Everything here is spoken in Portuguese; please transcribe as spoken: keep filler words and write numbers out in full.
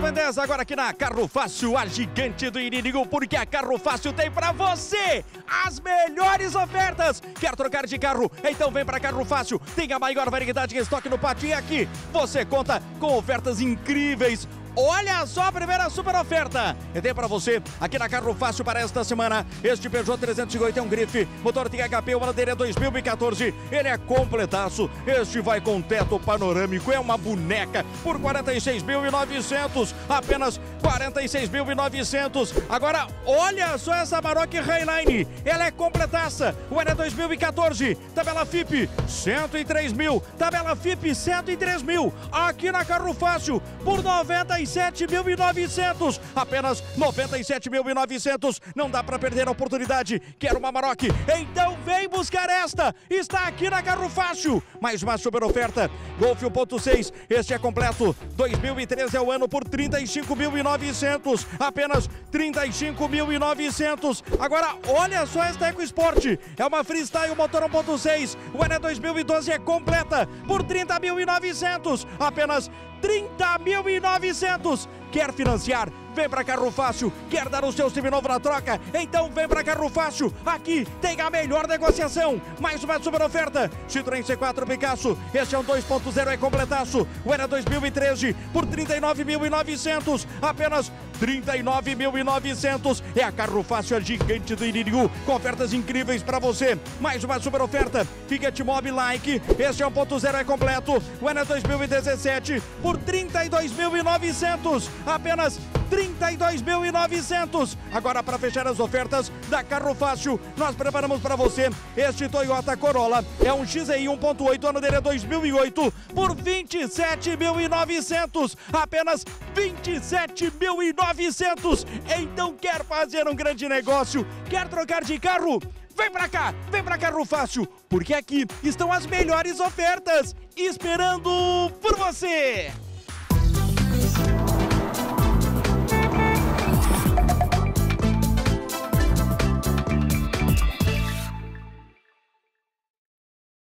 Beleza, agora aqui na Carro Fácil, a gigante do Iririgu, porque a Carro Fácil tem pra você as melhores ofertas. Quer trocar de carro? Então vem pra Carro Fácil. Tem a maior variedade em estoque no pátio e aqui você conta com ofertas incríveis. Olha só a primeira super oferta. E tem pra você, aqui na Carro Fácil para esta semana, este Peugeot trezentos e cinquenta é um grife, motor T H P, o ano dele é dois mil e quatorze, ele é completaço, este vai com teto panorâmico, é uma boneca, por quarenta e seis mil e novecentos, apenas quarenta e seis mil e novecentos. Agora, olha só essa Amarok Highline, ela é completaça, o ano é dois mil e quatorze, tabela F I P cento e três mil, tabela F I P cento e três mil, aqui na Carro Fácil, por noventa e sete mil e novecentos, apenas noventa e sete mil e novecentos, não dá para perder a oportunidade. Quer uma Amarok? Então vem buscar esta, está aqui na Carro Fácil. Mais uma super oferta, Golf um ponto seis, este é completo, dois mil e treze é o ano por trinta e cinco mil e novecentos, apenas trinta e cinco mil e novecentos. Agora olha só esta EcoSport, é uma Freestyle motor um ponto seis, o ano é dois mil e doze, é completa, por trinta mil e novecentos, apenas trinta mil e novecentos. Quer financiar? Vem pra Carro Fácil. Quer dar o seu seminovo na troca? Então vem pra Carro Fácil. Aqui tem a melhor negociação. Mais uma super oferta. Citroën C quatro Picasso. Este é um dois ponto zero, é completaço. O ano é dois mil e treze por trinta e nove mil e novecentos. Apenas trinta e nove mil e novecentos. É a Carro Fácil, a gigante do Iririgu, com ofertas incríveis pra você. Mais uma super oferta. Fiat Mobi Like. Este é um ponto zero, é completo. O ano é dois mil e dezessete por trinta e dois mil e novecentos. Apenas trinta e dois mil e novecentos. Agora, para fechar as ofertas da Carro Fácil, nós preparamos para você este Toyota Corolla. É um X E I um ponto oito, ano dele é dois mil e oito, por vinte e sete mil e novecentos. Apenas vinte e sete mil e novecentos. Então quer fazer um grande negócio? Quer trocar de carro? Vem pra cá, vem pra Carro Fácil, porque aqui estão as melhores ofertas esperando por você.